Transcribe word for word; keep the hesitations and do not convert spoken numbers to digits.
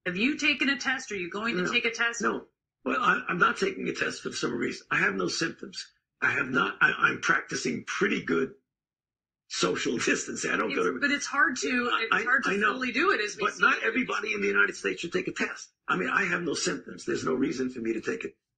Have you taken a test? Are you going to no, take a test? No. Well, I, I'm not taking a test for some reason. I have no symptoms. I have not. I, I'm practicing pretty good social distancing. I don't it's, go to. But it's hard to. It's I, hard to I know, fully do it. As we but see not it. everybody in the United States should take a test. I mean, I have no symptoms. There's no reason for me to take it.